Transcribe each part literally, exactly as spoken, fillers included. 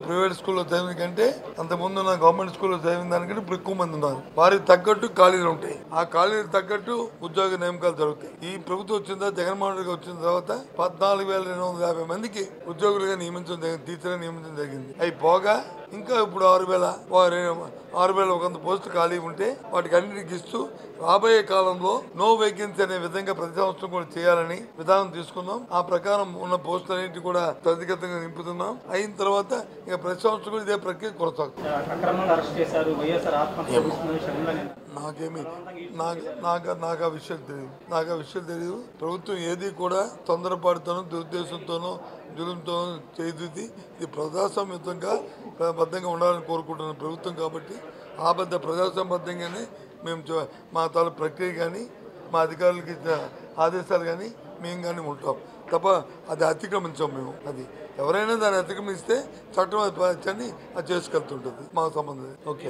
Private స్కూల్లో చదివిన కంటే అంతకుముందు ఉన్న గవర్నమెంట్ స్కూల్లో చదివిన దానికంటే ఇప్పుడు ఎక్కువ మంది ఉన్నారు. వారికి తగ్గట్టు ఖాళీలు ఉంటాయి. ఆ ఖాళీలకు తగ్గట్టు ఉద్యోగ నియామకాలు జరుగుతాయి. ఈ ప్రభుత్వం వచ్చిన తర్వాత జగన్మోహన్ రెడ్డి వచ్చిన తర్వాత పద్నాలుగు వేల రెండు వందల యాభై మందికి ఉద్యోగులుగా నియమించడం జరిగింది, టీచర్గా నియమించడం జరిగింది. అవి పోగా ఇంకా ఇప్పుడు ఆరు వేల ఆరు వేల ఒక వంద పోస్టులు ఖాళీ ఉంటే వాటికి అన్నిటికి ఇస్తూ రాబోయే కాలంలో నో వేకెన్సీ అనే విధంగా ప్రతి సంవత్సరం కూడా చేయాలని విధానం తీసుకున్నాం. ఆ ప్రకారం ఉన్న పోస్టులన్నింటి కూడా త్వరితగతంగా నింపుతున్నాం. అయిన తర్వాత ఇక ప్రతి సంవత్సరం కూడా ఇదే ప్రక్రియ కొనసాగుతుంది. నాకేమి నాకు నాకు నాకు ఆ విషయం తెలియదు నాకు ఆ విషయం తెలియదు ప్రభుత్వం ఏది కూడా తొందరపాటుతోనో దురుద్దేశంతోనో జులుంతోనో చేయదు. ఇది ప్రజాస్వామ్యంగా బద్ధంగా ఉండాలని కోరుకుంటున్న ప్రభుత్వం కాబట్టి ఆ బద్ద ప్రజాస్వామ్యబద్ధంగానే మేము మా తాలూ ప్రక్రియ కానీ మా అధికారులకు ఇచ్చిన ఆదేశాలు కానీ మేము కానీ ఉంటాం తప్ప అది అతిక్రమించాం మేము. అది ఎవరైనా దాన్ని అతిక్రమిస్తే చట్టం అది అది చేసుకెళ్తుంటుంది మాకు సంబంధం. ఓకే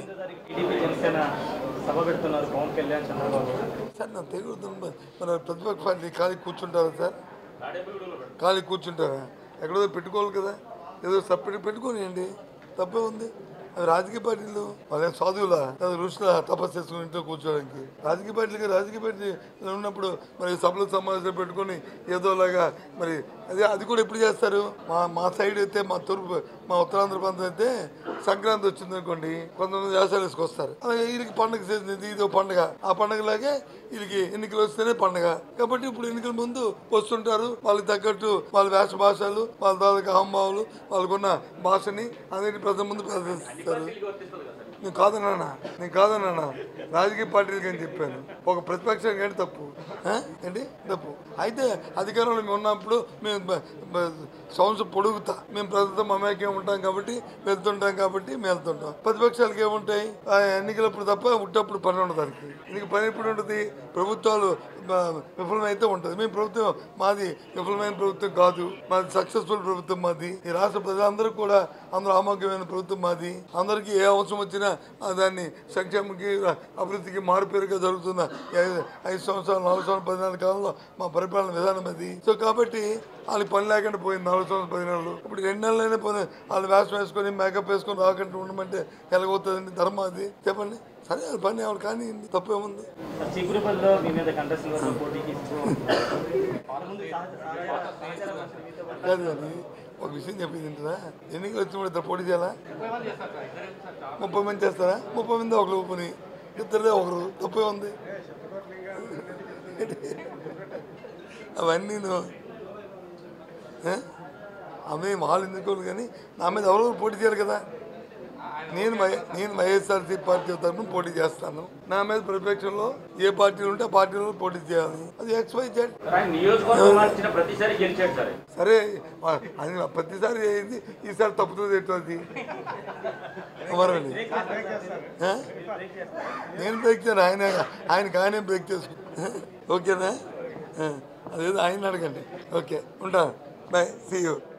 సార్ నా తెలుగు మన ప్రతిపక్ష పార్టీ ఖాళీ కూర్చుంటారా సార్? ఖాళీ కూర్చుంటారా? ఎక్కడో పెట్టుకోవాలి కదా, ఏదో సపరేట్ పెట్టుకోనియండి, తప్పే ఉంది. అవి రాజకీయ పార్టీలు వాళ్ళ సాధువులా ఋషుల తపస్సు చేసుకుని ఇంట్లో కూర్చోడానికి రాజకీయ పార్టీలకి రాజకీయ పార్టీ ఉన్నప్పుడు మరి సభలు సమావేశాలు పెట్టుకొని ఏదోలాగా మరి అదే అది కూడా ఎప్పుడు చేస్తారు? మా మా సైడ్ అయితే మా తూర్పు మా ఉత్తరాంధ్ర ప్రాంతం అయితే సంక్రాంతి వచ్చింది అనుకోండి, కొంతమంది వ్యవసాయాలు వేసుకొస్తారు. అలాగే వీళ్ళకి పండుగ సీజన్ ఇది ఇదో పండుగ. ఆ పండుగలాగే వీళ్ళకి ఎన్నికలు వస్తేనే పండుగ కాబట్టి ఇప్పుడు ఎన్నికల ముందు వస్తుంటారు. వాళ్ళకి తగ్గట్టు వాళ్ళ వేష భాషలు వాళ్ళ తాలూకా హావభావాలు వాళ్ళకున్న భాషని అందరికీ ప్రజల ముందు ప్రదర్శిస్తారు. నేను కాదన్నా నేను కాదన్నా రాజకీయ పార్టీలకి అని చెప్పాను. ఒక ప్రతిపక్షం కానీ తప్పు ఏంటి తప్పు అయితే అధికారంలో మేము ఉన్నప్పుడు మేము సంవత్సరం పొడుగుతా మేము ప్రజలతో మమేకం ఉంటాం కాబట్టి వెళ్తుంటాం కాబట్టి మేము వెళ్తుంటాం. ప్రతిపక్షాలకు ఏముంటాయి? ఎన్నికలప్పుడు తప్ప ఉట్టప్పుడు పని ఉండదు. దానికి ఇంక పని ఎప్పుడు ఉంటుంది? ప్రభుత్వాలు విఫలమైతే ఉంటుంది. మేము ప్రభుత్వం మాది విఫలమైన ప్రభుత్వం కాదు, మాది సక్సెస్ఫుల్ ప్రభుత్వం. మాది ఈ రాష్ట్ర ప్రజలందరూ కూడా అందరూ ఆమోగ్యమైన ప్రభుత్వం మాది. అందరికీ ఏ అవసరం వచ్చినా దాన్ని సంక్షేమకి అభివృద్ధికి మారుపేరుగా జరుగుతున్న ఐదు సంవత్సరాలు నాలుగు సంవత్సరాలు పదినాలుగు కాలంలో మా పరిపాలన విధానం అది. సో కాబట్టి వాళ్ళకి పని లేకుండా పోయింది నాలుగు సంవత్సరాలు పది నెలలు. ఇప్పుడు రెండు నెలలైనా పోయి వాళ్ళు వేషం వేసుకొని మేకప్ వేసుకొని రాకుండా ఉండమంటే ఎలాగవుతుందండి? ధర్మం అది చెప్పండి. సరే అది పని ఎవరు కానీ తప్పేముంది? కాదు కానీ ఒక విషయం చెప్పింది ఏంటరా, ఎన్నికలు వచ్చినప్పుడు ఇద్దరు పోటీ చేయాలా? ముప్పై మంది చేస్తారా? ముప్పై మంది ఒకరు పని ఇద్దరుదే ఒకరు తప్పే ఉంది. అవన్నీ ఆమె వాళ్ళు ఎందుకోరు కానీ నా మీద ఎవరు పోటీ చేయరు కదా. నేను నేను వైఎస్ఆర్సీ పార్టీ తరఫున పోటీ చేస్తాను. నా మీద ప్రతిపక్షంలో ఏ పార్టీలు ఉంటే ఆ పార్టీలో పోటీ చేయాలి. అది ఎక్స్ వై జెడ్. సరే ప్రతిసారి అయింది, ఈసారి తప్పుతుంది ఎటువంటి మరండి. నేను బ్రేక్ చేయను, ఆయన ఆయనకి ఆయనే బ్రేక్ చేసుకుంటా. ఓకేనా? అదేదో ఆయన అడగండి. ఓకే ఉంటాను. Bye, see you.